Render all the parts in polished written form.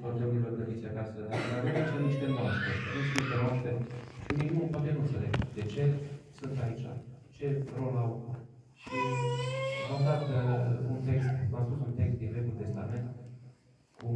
problemelor gândiți acasă, dar avem aici niște noastre. Nu sunt niște noastre și minimul poate nu înțeleg de ce sunt aici, ce rol au. Și v-am dat un text, v-am spus un text din Vechiul Testament, cum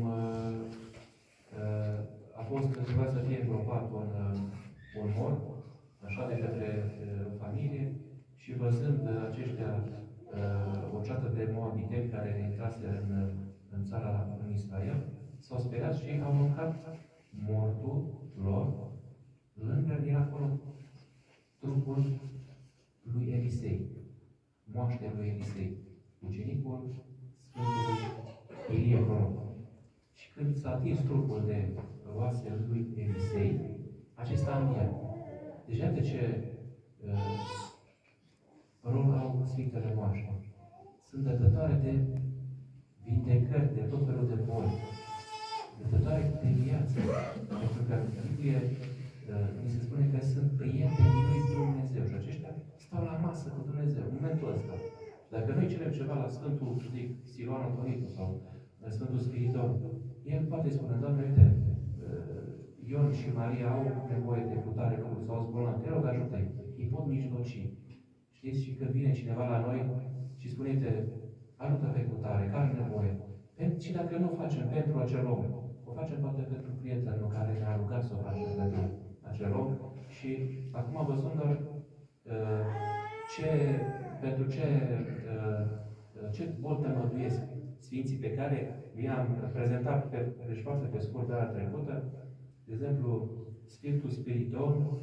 a fost trebuia să fie îngropat un mort, așa de către familie, și văzând aceștia o ceată de moabiteni care intrase în țara, în Israel, s-au speriat și au mâncat mortul lor lângă era acolo trupul lui Elisei, moaștea lui Elisei, ucenicul Sfântului Ilie Proroc. Și când s-a atins trupul de oasele lui Elisei, acesta a înviat. Deci iată ce rol au Sfintele Moaște. Sunt dătătoare de vindecări, de tot felul de boli, dătătoare de viață. Pentru că în Biblie mi se spune că sunt prieteni lui Dumnezeu și aceștia stau la masă cu Dumnezeu în momentul ăsta. Dacă noi cerem ceva la Sfântul Siluan Antonicu sau Sfântul Spiritor, el poate spune, Doamne, uite, Ion și Maria au nevoie de putare lucruri sau zbolan, te rog, ajută-i. Îi pot mijloci. Știți? Și când vine cineva la noi și spune-te, ajută pe cutare, care are nevoie. Și dacă nu o facem pentru acel om, o facem poate pentru prietenul care ne-a rugat să o facem pentru acel om. Și acum văzând doar ce boli tămăduiesc Sfinții pe care i-am prezentat deci foarte pe scurt data trecută. De exemplu, Sfântul Spiriton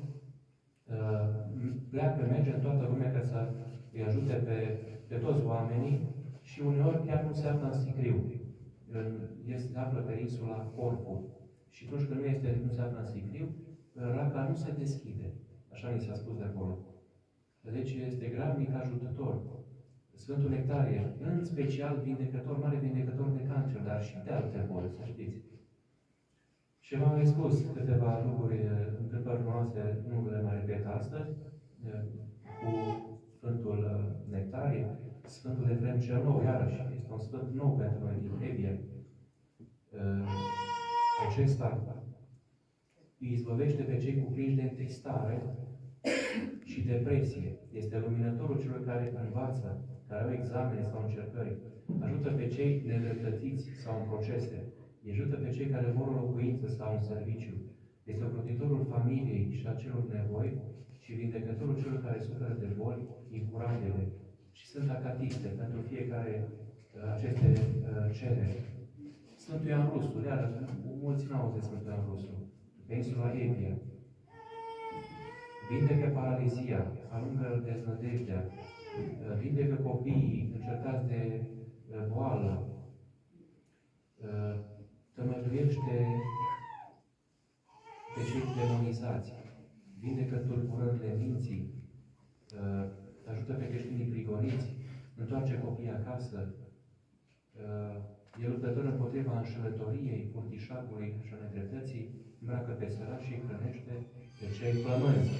merge în toată lumea ca să îi ajute pe toți oamenii și uneori chiar nu se află în sicriu. Se află pe insula Corfu. Și atunci când nu se află în sicriu, raca nu se deschide. Așa ni s-a spus de acolo. Deci este gravnic ajutător. Sfântul Nectarie, în special vindecător, mare vindecător de cancer, dar și de alte boli, să știți. Și v-am mai spus câteva lucruri, întâmplări frumoase, nu le mai repet astăzi, cu Sfântul Nectarie, Sfântul Efrem cel Nou, iarăși, este un sfânt nou pentru noi din Evie. Acesta îi izbăvește pe cei cuprinși de întristare și depresie. Este luminătorul celor care învață, care au examene sau încercări. Ajută pe cei nedreptățiți sau în procese. Îi ajută pe cei care vor o locuință sau un serviciu. Este ocrotitorul familiei și a celor nevoi și vindecătorul celor care suferă de boli incurabile. Și sunt acatiste pentru fiecare aceste cereri. Sfântul Ioan Rusul, iarăși, mulți n-au auzit Sfântul Ioan Rusul, pe insula Evia. Vindecă paralizia, alungă deznădejdea, vindecă copiii încercați de boală, tămăduiește pe cei demonizați, vindecă tulburările minții, ajută pe creștinii prigoniți, întoarce copiii acasă, e luptător împotriva înșelătoriei, furtișagului și a nedreptății, îmbracă pe săraci și hrănește pe cei flămânzi.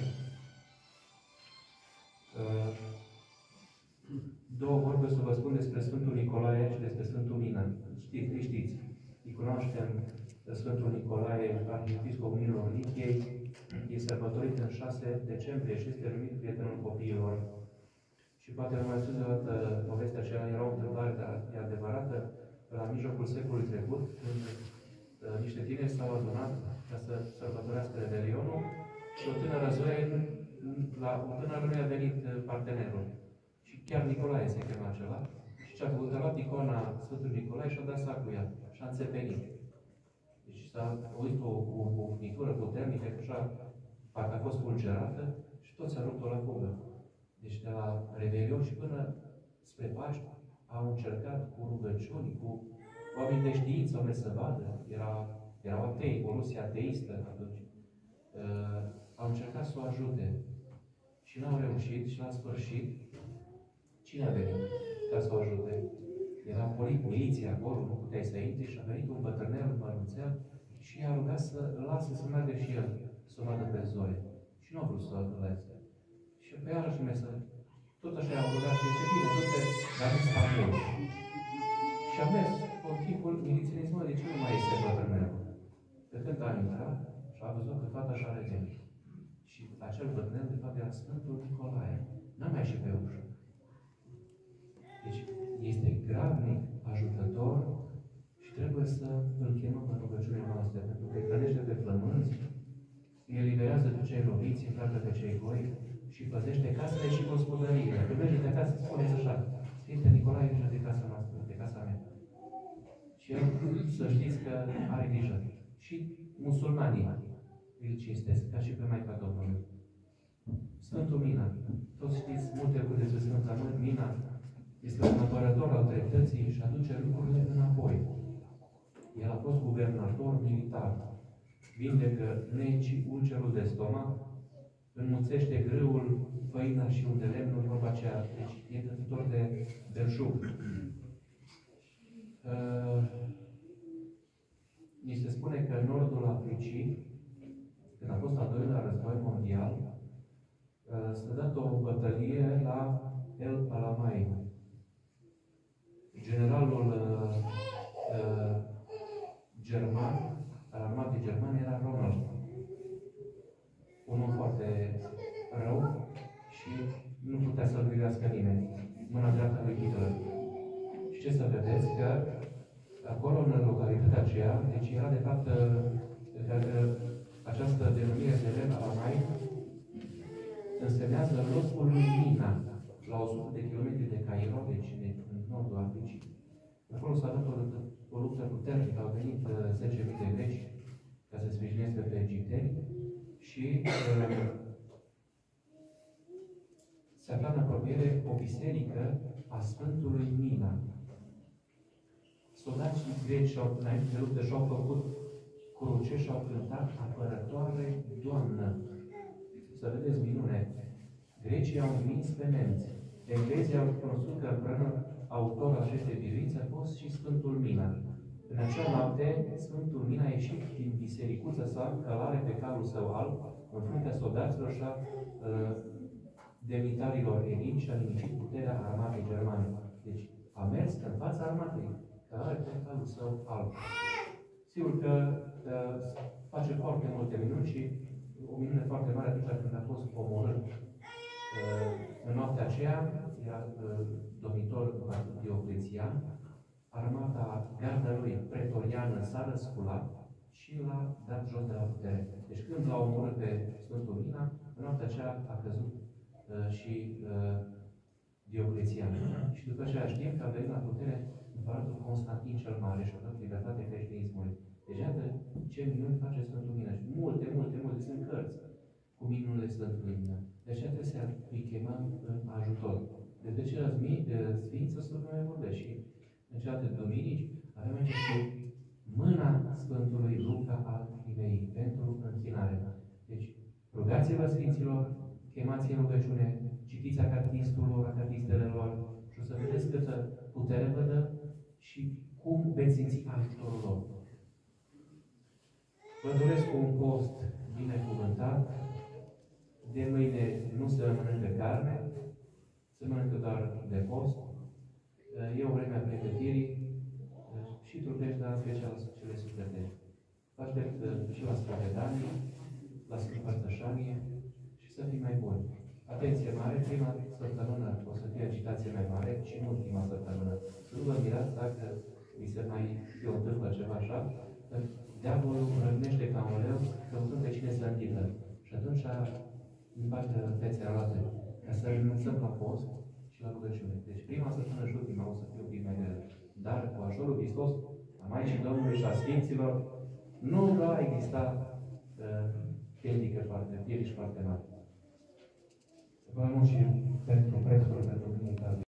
Două vorbe să vă spun despre Sfântul Nicolae și despre Sfântul Mina. Știți. Îi cunoaștem Sfântul Nicolae, arhiepiscopul Minilor Lichiei. E sărbătorit în 6 decembrie și este numit prietenul copiilor. Și poate vă mai spus de o dată povestea aceea, era o întâmplare, dar e adevărată, la mijlocul secolului trecut, când niște tineri s-au adunat ca să sărbătorească Revelionul și o tânără Zoe, la o tânără nu i-a venit partenerul. Și chiar Nicolae se chema acela. Și ce-a făcut? A luat icona Sfântului Nicolae și a dat sac cu ea. Și a înțepenit. Deci s-a uit o furnitură puternică, așa, parcă a fost fulgerată și tot s-a rupt-o la fugă. Deci de la Revelion și până spre Paști au încercat cu rugăciuni, cu oameni de știință, au mers să vadă. Erau atei, o Rusie ateistă atunci. Au încercat să o ajute. Și n-au reușit și la sfârșit, cine a venit ca să o ajute? Era miliția acolo, nu puteai să intri și a venit un bătrânel, un mărunțel și i-a rugat să lasă să meargă și el, să o vadă pe Zoe. Și nu a vrut să o lăse. Și pe iarăși mesă, tot așa i-am rugat și zice, bine, du-te, dar nu sta mult. Și a mers, în timpul miliției, de ce nu mai este bătrânelul? intrat și a văzut că fata și are demn. Și acel bătrân, de fapt, era Sfântul Nicolae. N-a mai ieșit pe ușă. Deci, este gravnic, ajutător și trebuie să îl chemăm în rugăciunile noastre, pentru că îi hrănește pe flămânzi, îi eliberează pe cei loviți, îi pleacă pe cei goi și păzește casele și gospodăriile. Când mergeți de acasă, spuneți așa: Sfinte Nicolae, grijă de casa noastră, de casa mea. Și el, să știți că are grijă. Și musulmanii îl cinstesc, ca și pe Maica Domnului. Sfântul Mina. Toți știți multe lucruri despre Sfânta Mina. Este un apărător al dreptății și aduce lucrurile înapoi. El a fost guvernator militar. Vindecă necii, ulcerul de stomac, înmuțește grâul, făina și unde lemnul, vorba aceea. Deci e dătător de belșug. Ni se spune că în nordul Africii, când a fost al doilea război mondial, s-a dat o bătălie la El Alamein. Generalul german, al armatei germane, era Rommel. Un om foarte rău și nu putea să-l privească nimeni. Mâna dreaptă lui Hitler. Și ce să vedeți? Că acolo, în localitatea aceea, deci era de fapt această denumire de El Alamein însemnează locul lui Mina, la 100 de kilometri de Cairo, deci în nordul Africii. Acolo s-a dat o luptă puternică, au venit 10.000 de greci ca să sprijineze pe egipteni și se afla în apropiere o biserică a Sfântului Mina. Soldații greci înainte de luptă și-au făcut cruce și au cântat Apărătoare Doamnă. Să vedeți minune. Grecii au învins pe nemți. Englezii au cunoscut că împreună autorul acestei biruințe a fost și Sfântul Mina. În acea noapte, Sfântul Mina a ieșit din bisericuța sa, călare pe calul său alb, în fruntea soldaților și a demnitarilor elini și a nimicit puterea armatei germane. Deci, a mers în fața armatei, călare pe calul său alb. Sigur că face foarte multe minuni și o minune foarte mare atunci când a fost omorât. În noaptea aceea, era domnitor Dioclețian, armata garda lui pretoriană s-a răsculat și l-a dat jos de la putere. Deci când l-a omorât pe Sfântul Mina, în noaptea aceea a căzut și Dioclețian. Și după aceea știm că a venit la putere împăratul Constantin cel Mare și a dat libertate creștinismului. Deci iată ce minuni face Sfântul Mina. Și multe sunt cărți cu minunile Sfântului Mina. De aceea trebuie să îi chemăm în ajutor. Despre ceilalți sfinți o să nu mai vorbesc. Și în celelalte duminici avem aici și mâna Sfântului Luca al Crimei pentru închinare. Deci, rugați-vă Sfinților, chemați în rugăciune, citiți acatistul, acatistelelor și o să vedeți câtă putere vă dă și cum veți simți ajutorul lor. Vă doresc un post binecuvântat. De mâine nu se mănâncă carne, se mănâncă doar de post. E o vreme a pregătirii și trupești, dar în special cele sufletești. Vă aștept și la spovedanie, la Sfântpărtășanie și să fii mai buni. Atenție mare, prima săptămână o să fie agitație mai mare și în ultima săptămână. Să nu vă mirați dacă vi se mai întâmplă ceva așa, că diavolul răgnește ca un leu, căutând pe cine să înghidă. Și atunci îmi bate fețele alate, ca să renunțăm la post și la rugăciune. Deci prima săptămână și ultima o să fie un pic mai greu. Dar cu ajutorul Hristos, a Maicii Domnului și a Sfinților, nu va exista piedici foarte mari. Vă mulțumim și pentru prețul de Duminica